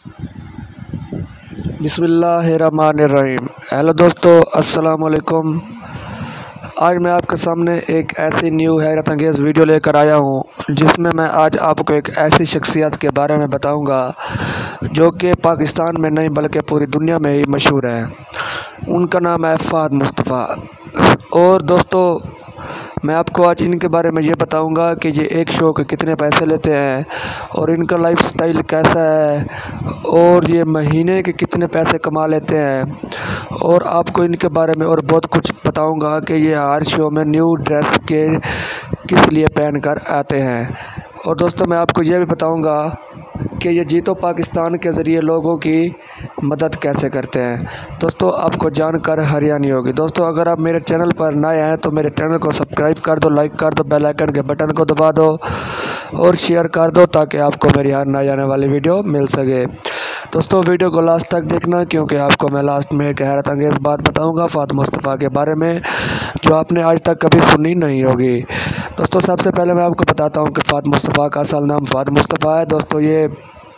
बिस्मिल्लाहिर्रहमानिर्रहीम। हेलो दोस्तों, अस्सलाम वालेकुम। आज मैं आपके सामने एक ऐसी न्यू हैरत अंगेज़ वीडियो लेकर आया हूँ जिसमें मैं आज आपको एक ऐसी शख्सियत के बारे में बताऊँगा जो कि पाकिस्तान में नहीं बल्कि पूरी दुनिया में ही मशहूर है। उनका नाम है फ़हद मुस्तफ़ा। और दोस्तों, मैं आपको आज इनके बारे में ये बताऊंगा कि ये एक शो के कितने पैसे लेते हैं और इनका लाइफस्टाइल कैसा है और ये महीने के कितने पैसे कमा लेते हैं। और आपको इनके बारे में और बहुत कुछ बताऊंगा कि ये हर शो में न्यू ड्रेस के किस लिए पहन कर आते हैं। और दोस्तों, मैं आपको ये भी बताऊंगा कि ये जीतो पाकिस्तान के ज़रिए लोगों की मदद कैसे करते हैं। दोस्तों, आपको जानकर हैरानी होगी। दोस्तों, अगर आप मेरे चैनल पर नए हैं तो मेरे चैनल को सब्सक्राइब कर दो, लाइक कर दो, बेल आइकन के बटन को दबा दो और शेयर कर दो ताकि आपको मेरी हर नई आने वाली वीडियो मिल सके। दोस्तों, वीडियो को लास्ट तक देखना क्योंकि आपको मैं लास्ट में एक हैरत अंगेज़ बात बताऊंगा फ़हद मुस्तफ़ा के बारे में जो आपने आज तक कभी सुनी नहीं होगी। दोस्तों, सबसे पहले मैं आपको बताता हूं कि फ़हद मुस्तफ़ा का असल नाम फ़हद मुस्तफ़ा है। दोस्तों, ये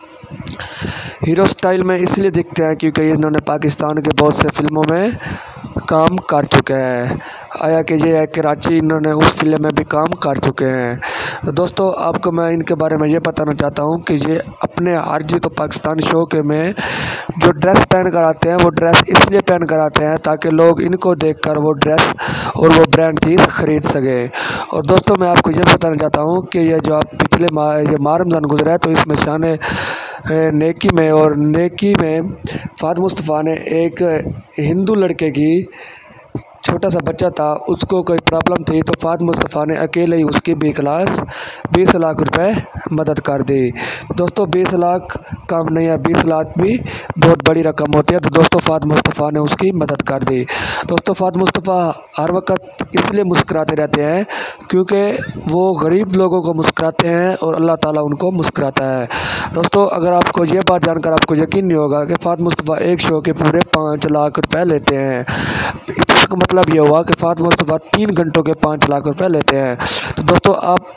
हीरो स्टाइल में इसलिए दिखते हैं क्योंकि इन्होंने पाकिस्तान के बहुत से फिल्मों में काम कर चुके हैं। आया कि ये है कराची, इन्होंने उस फिल्म में भी काम कर चुके हैं। तो दोस्तों, आपको मैं इनके बारे में ये बताना चाहता हूँ कि ये अपने हर जीतो पाकिस्तान शो के में जो ड्रेस पहन कर आते हैं वो ड्रेस इसलिए पहन कर आते हैं ताकि लोग इनको देखकर वो ड्रेस और वो ब्रांड चीज़ ख़रीद सके। और दोस्तों, मैं आपको ये बताना चाहता हूँ कि ये जो आप पिछले माह रमज़ान गुजरा है तो इसमें शान नेकी में फ़हद मुस्तफ़ा ने एक हिंदू लड़के की छोटा सा बच्चा था, उसको कोई प्रॉब्लम थी तो फ़हद मुस्तफ़ा ने अकेले ही उसकी 20 लाख रुपए मदद कर दी। दोस्तों, 20 लाख कम नहीं है, 20 लाख भी बहुत बड़ी रकम होती है। तो दोस्तों, फ़हद मुस्तफ़ा ने उसकी मदद कर दी। दोस्तों, फ़हद मुस्तफ़ा हर वक्त इसलिए मुस्कुराते रहते हैं क्योंकि वो गरीब लोगों को मुस्कुराते हैं और अल्लाह ताला उनको मुस्कुराता है। दोस्तों, अगर आपको ये बात जानकर आपको यकीन नहीं होगा कि फ़हद मुस्तफ़ा एक शो के पूरे 5 लाख रुपए लेते हैं। इसका मतलब ये हुआ कि फ़हद मुस्तफ़ा 3 घंटों के 5 लाख रुपए लेते हैं। तो दोस्तों,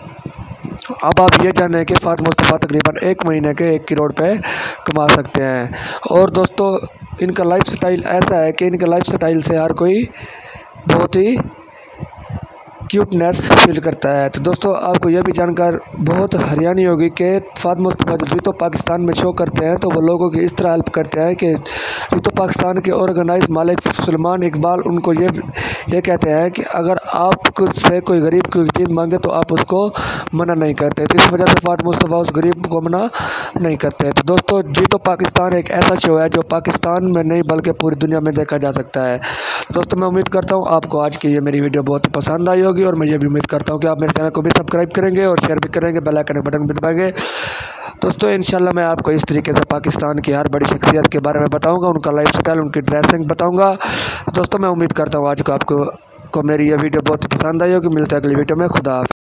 अब आप ये जानें कि फ़हद मुस्तफ़ा तकरीबन एक महीने के 1 करोड़ रुपए कमा सकते हैं। और दोस्तों, इनका लाइफस्टाइल ऐसा है कि इनके लाइफस्टाइल से हर कोई बहुत ही क्यूटनेस फील करता है। तो दोस्तों, आपको यह भी जानकर बहुत हैरानी होगी कि फ़हद मुस्तफ़ा जो जीतो पाकिस्तान में शो करते हैं तो वो लोगों की इस तरह हेल्प करते हैं कि जीतो पाकिस्तान के ऑर्गेनाइज मालिक सलमान इकबाल उनको ये कहते हैं कि अगर आप से कोई गरीब कोई चीज़ मांगे तो आप उसको मना नहीं करते। तो इस वजह से फ़हद मुस्तफ़ा उस गरीब को मना नहीं करते। तो दोस्तों, जीतो पाकिस्तान एक ऐसा शो है जो पाकिस्तान में नहीं बल्कि पूरी दुनिया में देखा जा सकता है। दोस्तों, मैं उम्मीद करता हूँ आपको आज की ये मेरी वीडियो बहुत ही पसंद आई होगी और मैं ये भी उम्मीद करता हूँ कि आप मेरे चैनल को भी सब्सक्राइब करेंगे और शेयर भी करेंगे, बेल आइकन बटन भी दबाएंगे। दोस्तों, इंशाल्लाह मैं आपको इस तरीके से पाकिस्तान की हर बड़ी शख्सियत के बारे में बताऊँगा, उनका लाइफस्टाइल, उनकी ड्रेसिंग बताऊँगा। दोस्तों, मैं उम्मीद करता हूँ आज को आपको मेरी ये वीडियो बहुत पसंद आई होगी। मिलते हैं अगली वीडियो में। खुदा हाफ़िज़।